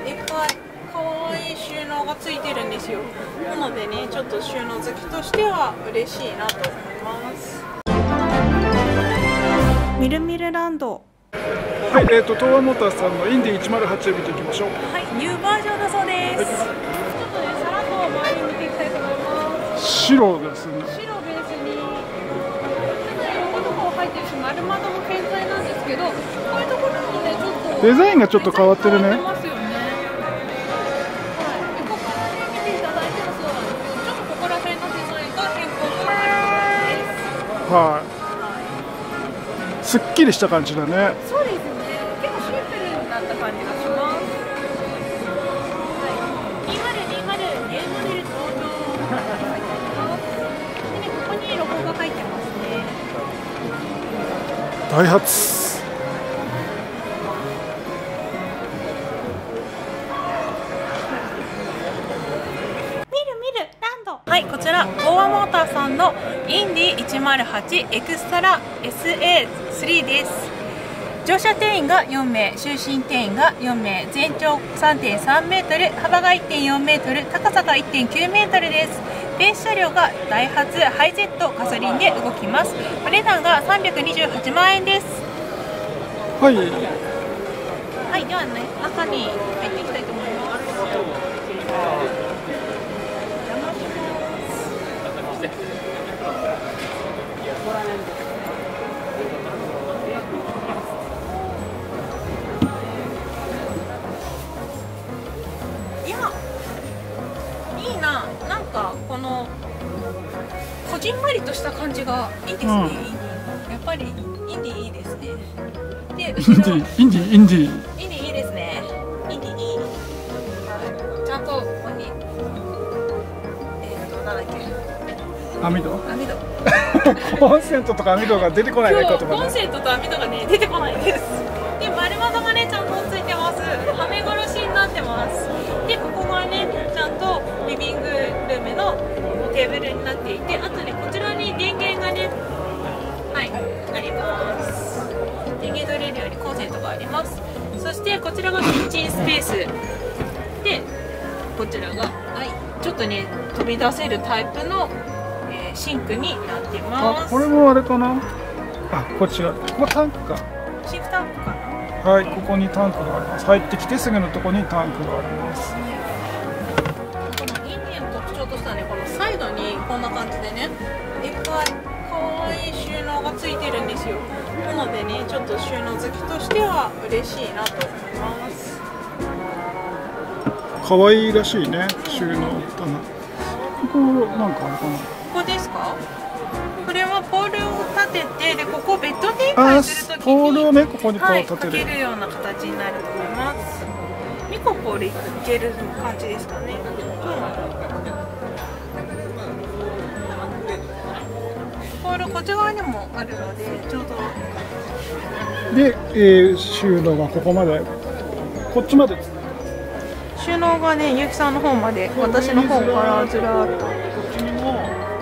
いっぱい可愛い収納がついてるんですよ。なのでね、ちょっと収納好きとしては嬉しいなと思います。みるみるランド。 はい、東和モーターさんのインディ108を見ていきましょう。 はい、ニューバージョンだそうです。ちょっとね、さらっと周り見ていきたいと思います。 白ですね。 白ベースに、ちょっといろんなところ入ってるし、丸窓も健在なんですけど、こういうところもね、ちょっとデザインがちょっと変わってるね。 ますよね。はい、横からね、見ていただいてもそうなんですけど、ちょっとここら辺のデザインが変更されてるです。 はい。すっきりした感じだね。 そうですね。結構シンプルになった感じがします。はい。2020年モデル登場って書いてあります。でね、ここにロゴが入ってますね。 ダイハツ。 はい、こちら東和モーターさんのインディ108エクストラ SA3 です。乗車定員が4名、就寝定員が4名、全長 3.3 メートル、幅が 1.4 メートル、高さが 1.9 メートルです。ベース車両がダイハツハイゼットガソリンで動きます。お値段が328万円です。 はい。 はい、ではね、中に入っていきたいと思います。いや、いいな、なんかこのこじんまりとした感じがいいですね。やっぱりインディいいですね。で、後ろインディいいですね。インディいい。ちゃんとここになんだっけ。 網戸コンセントとか網戸が出てこないね。 今日コンセントと網戸がね出てこないです。で、丸窓がねちゃんとついてます。はめ殺しになってます。で、ここがねちゃんとリビングルームのテーブルになっていて、あとねこちらに電源がね、はい、あります。電源取れるようにコンセントがあります。そしてこちらがキッチンスペースで、こちらが、はい、ちょっとね飛び出せるタイプのシンクになってます。 あ、これもあれかな。あ、こっちが、ここタンクか。 シンクタンクかな。 はい、ここにタンクがあります。入ってきてすぐのところにタンクがあります。 このインディの特徴としてはね、このサイドにこんな感じでね、いっぱい可愛い収納がついてるんですよ。なのでね、ちょっと収納好きとしては嬉しいなと思います。 可愛いらしいね、収納棚。ここなんかあれかな。 ここですか？これはポールを立てて、でここをベッド展開するときにポールをね、ここにこうはい、 立てる、 かけるような形になると思います。2個ポールいける感じですかね。ポールこっち側にもあるのでちょうどで、収納がここまで、こっちまで収納がね、ゆきさんの方まで、私の方からずらっと。 こっちにも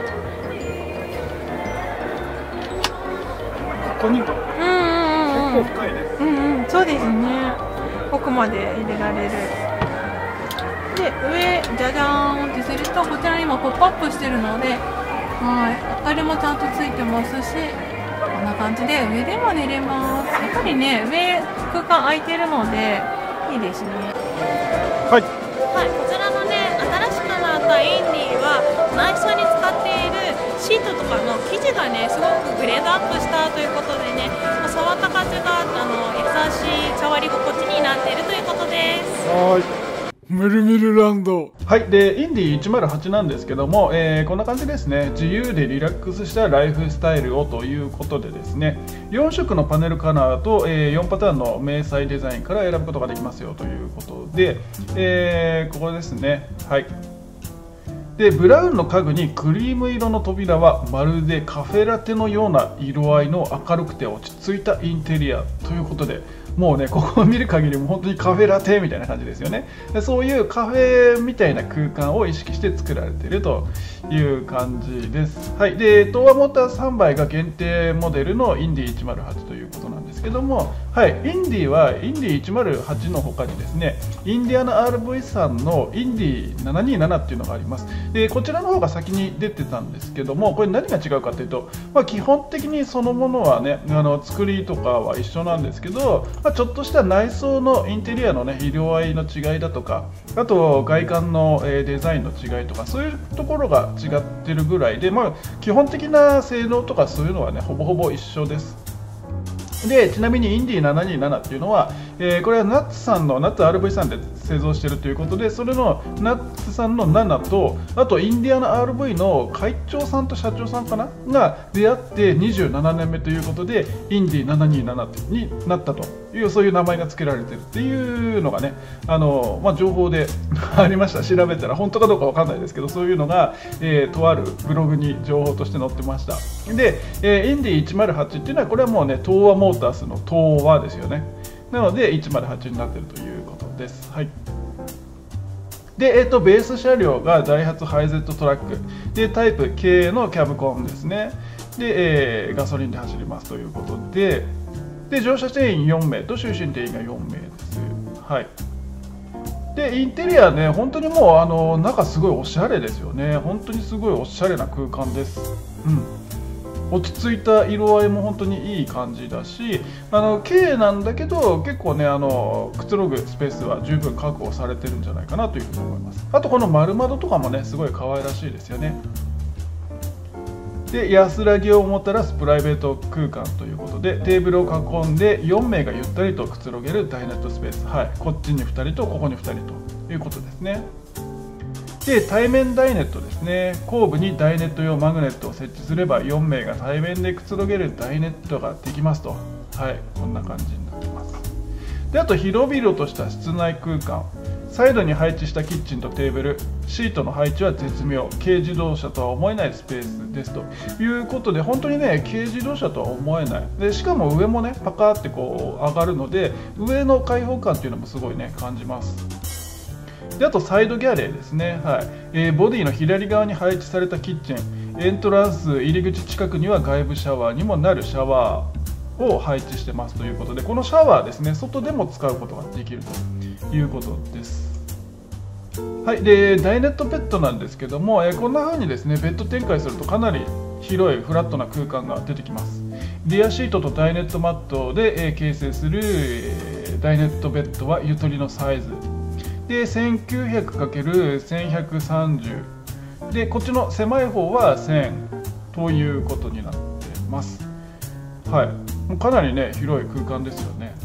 ここにも結構深いね。 そうですね。奥まで入れられる。で、上じゃじゃーんってすると、こちらにもポップアップしてるので、はい、明かりもちゃんとついてますし、こんな感じで上でも寝れます。やっぱりね、上空間空いてるのでいいですね。 はい。 はい、こちらのね、新しくなったインディは内装に使っているシートとかの生地がね、すごくグレードアップしたということでね、触った感じが優しい触り心地になっているということです。 はい。ムルムルランド。はい。で、インディ108なんですけども、こんな感じですね。自由でリラックスしたライフスタイルをということでですね、4色のパネルカラーと、4パターンの迷彩デザインから選ぶことができますよということで、ここですね。はい。で、ブラウンの家具にクリーム色の扉はまるでカフェラテのような色合いの明るくて落ち着いたインテリアということで、もうね、ここを見る限りも本当にカフェラテみたいな感じですよね。で、そういうカフェみたいな空間を意識して作られているという感じです。はい。で、東和モーター3台が限定モデルのインディ108ということなんですですけども、はい、インディはインディ108の他にですね、インディアナ RV さんのインディ727っていうのがあります。でこちらの方が先に出てたんですけども、これ何が違うかというと、基本的にそのものはね、作りとかは一緒なんですけど、ちょっとした内装のインテリアのね、色合いの違いだとか、あと外観のデザインの違いとか、そういうところが違ってるぐらいで、基本的な性能とかそういうのはね、ほぼほぼ一緒です。でちなみにインディ727っていうのは、これはナッツさんのナッツ RV さんで製造しているということで、それのナッツさんの7と、あとインディアナ RV の会長さんと社長さんかなが出会って27年目ということで、インディ727になったという、そういう名前が付けられているっていうのがね、情報でありました。調べたら本当かどうかわかんないですけど、そういうのが、とあるブログに情報として載ってました。で、インディ108っていうのは、これはもうね、東和モータースの東和ですよね。なので108になっているということです。はい。で、ベース車両がダイハツハイゼットトラックで、タイプ K のキャブコンですね。で、ガソリンで走りますということで、乗車定員4名と就寝定員が4名です。はい。でインテリアね、本当にもう中すごいおしゃれですよね。本当にすごいおしゃれな空間です。落ち着いた色合いも本当にいい感じだし、K なんだけど結構ね、くつろぐスペースは十分確保されてるんじゃないかなというふうに思います。あとこの丸窓とかもね、すごい可愛らしいですよね。で安らぎをもたらすプライベート空間ということで、テーブルを囲んで4名がゆったりとくつろげるダイナットスペース、はい、こっちに2人とここに2人ということですね。で対面ダイネットですね。後部にダイネット用マグネットを設置すれば4名が対面でくつろげるダイネットができますと、はい、こんな感じになってます。であと広々とした室内空間、サイドに配置したキッチンとテーブル、シートの配置は絶妙、軽自動車とは思えないスペースですということで、本当にね、軽自動車とは思えないで、しかも上もねパカーってこう上がるので、上の開放感っていうのもすごいね感じます。であとサイドギャレーですね、はい、ボディの左側に配置されたキッチン、エントランス入り口近くには外部シャワーにもなるシャワーを配置してますということで、このシャワーですね、外でも使うことができるということです。はい、でダイネットベッドなんですけども、こんな風にですねベッド展開するとかなり広いフラットな空間が出てきます。リアシートとダイネットマットで、形成する、ダイネットベッドはゆとりのサイズで 1900×1130 で、こっちの狭い方は1000ということになってます。はい、もうかなりね広い空間ですよね。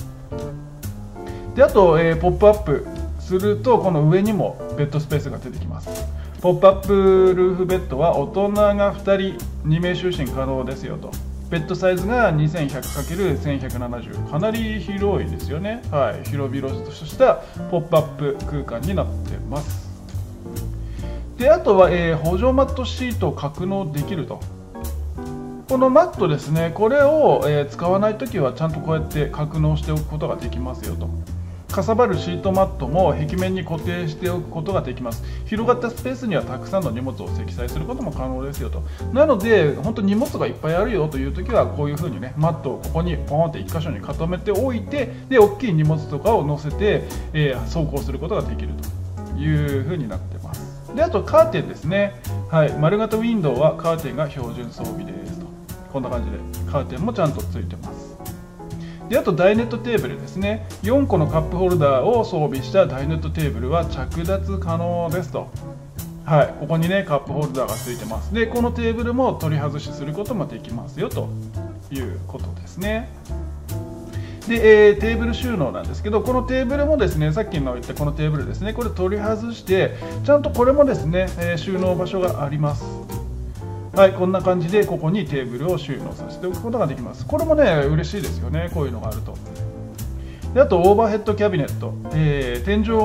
であと、ポップアップするとこの上にもベッドスペースが出てきます。ポップアップルーフベッドは大人が2人2名就寝可能ですよと。ベッドサイズが 2100×1170、 かなり広いですよね。はい、広々としたポップアップ空間になってます。であとは、補助マットシートを格納できると。このマットですね、これを、使わないときはちゃんとこうやって格納しておくことができますよと。かさばるシートマットも壁面に固定しておくことができます。広がったスペースにはたくさんの荷物を積載することも可能ですよと。なので本当に荷物がいっぱいあるよという時はこういう風にねマットをここにポンって1箇所に固めておいて、で大きい荷物とかを乗せて、走行することができるという風になってます。であとカーテンですね、はい、丸型ウィンドウはカーテンが標準装備ですと。こんな感じでカーテンもちゃんとついてます。であとダイネットテーブルですね、4個のカップホルダーを装備したダイネットテーブルは着脱可能ですと。はい、ここにねカップホルダーがついてます。でこのテーブルも取り外しすることもできますよということですね。で、テーブル収納なんですけど、このテーブルもですね、さっきの言ったこのテーブルですね、これ取り外してちゃんとこれもですね、収納場所があります。はい、こんな感じでここにテーブルを収納させておくことができます。これもね嬉しいですよね、こういうのがあると。であとオーバーヘッドキャビネット、天井を囲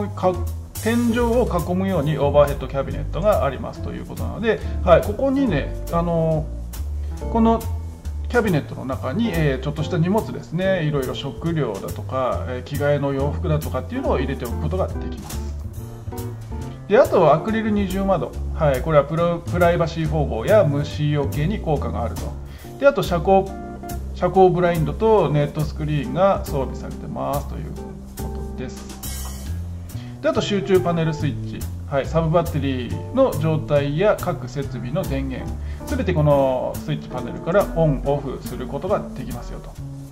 むようにオーバーヘッドキャビネットがありますということなので、はい、ここにね、このキャビネットの中に、ちょっとした荷物ですね、いろいろ食料だとか、着替えの洋服だとかっていうのを入れておくことができます。であとはアクリル二重窓、はい、これはプライバシー保護や虫除けに効果があると。であと遮遮光ブラインドとネットスクリーンが装備されてますということです。であと集中パネルスイッチ、はい、サブバッテリーの状態や各設備の電源、すべてこのスイッチパネルからオンオフすることができますよと。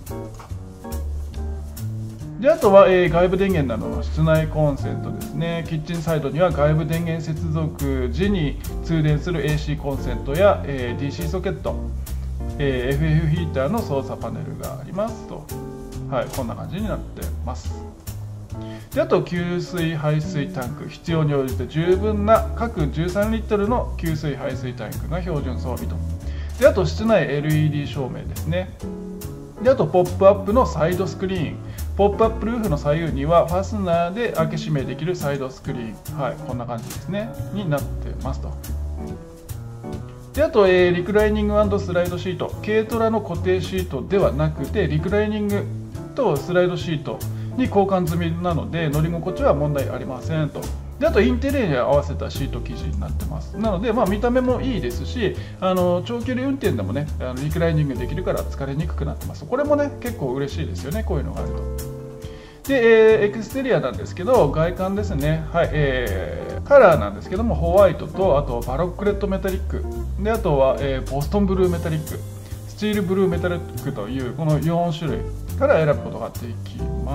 であとは、外部電源などの室内コンセントですね。キッチンサイドには外部電源接続時に通電する AC コンセントや、DC ソケット、FF ヒーターの操作パネルがありますと、はい、こんな感じになってます。であと給水排水タンク、必要に応じて十分な各13リットルの給水排水タンクが標準装備と。であと室内 LED 照明ですね。であとポップアップのサイドスクリーン、ポップアップルーフの左右にはファスナーで開け閉めできるサイドスクリーン、はい、こんな感じですねになってますと。であと、リクライニング&スライドシート、軽トラの固定シートではなくてリクライニングとスライドシートに交換済みなので乗り心地は問題ありませんと。であとインテリアに合わせたシート生地になってます。なので、見た目もいいですし、長距離運転でもねリクライニングできるから疲れにくくなってます。これもね結構嬉しいですよね、こういうのがあると。で、エクステリアなんですけど外観ですね、はい、カラーなんですけどもホワイトとあとバロックレッドメタリックであとは、ボストンブルーメタリック、スチールブルーメタリックというこの4種類から選ぶことができます。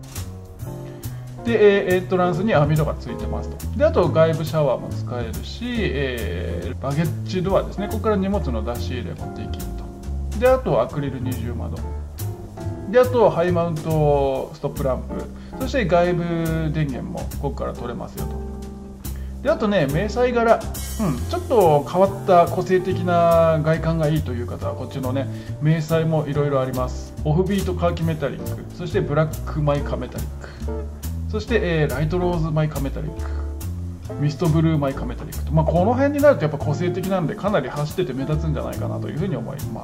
で、エントランスに網戸がついてますと。であと外部シャワーも使えるし、バゲッジドアですね、ここから荷物の出し入れもできると。であとアクリル二重窓であとハイマウントストップランプ、そして外部電源もここから取れますよと。であとね迷彩柄、ちょっと変わった個性的な外観がいいという方はこっちのね迷彩もいろいろあります。オフビートカーキメタリック、そしてブラックマイカメタリック、そして、ライトローズマイカメタリック、ミストブルーマイカメタリックと、この辺になるとやっぱ個性的なんでかなり走ってて目立つんじゃないかなというふうに思います。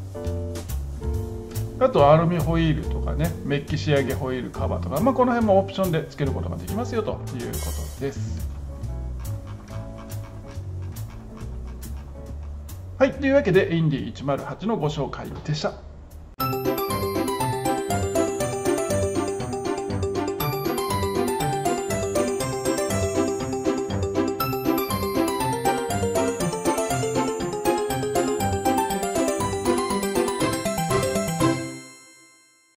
あとアルミホイールとかね、メッキ仕上げホイールカバーとか、この辺もオプションで付けることができますよということです。はい、というわけでインディ108のご紹介でした。